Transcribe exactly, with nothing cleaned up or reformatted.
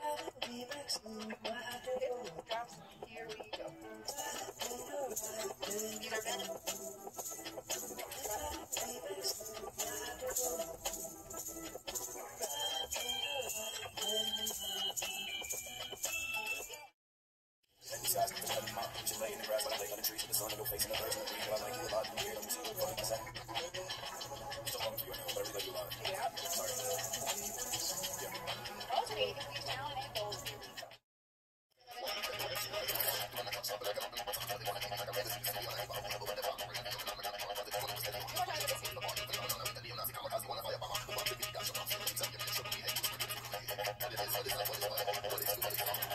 Drops. Here we go. These are venom. Besides, I'm cutting my just laying in the grass while I lay on the trees with the sun in your face and the birds and the breeze. I like you a lot, and you hear them, see you going inside. I'm still hungry right now, but I really love you a lot. Yeah. Sorry. Yeah. Alternating between talent and goals. Here we go. One more time,